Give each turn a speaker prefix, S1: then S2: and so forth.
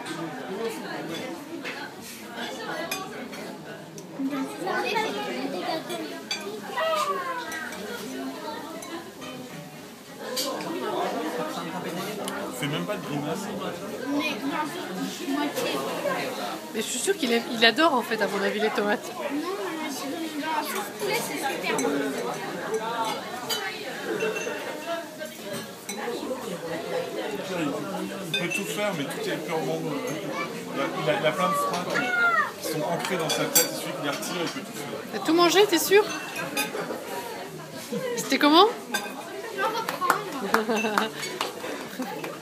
S1: Fais même pas de grimace.
S2: Mais je suis sûre qu'il adore en fait, à mon avis, les tomates.
S3: Non, dans la sauce poulet, c'est super bon.
S1: Il peut tout faire, mais tout est purement. Il a plein de freins qui sont ancrés dans sa tête. Celui qui les retire, il peut tout faire.
S2: T'as tout mangé, t'es sûr? C'était comment?
S3: Je vais reprendre.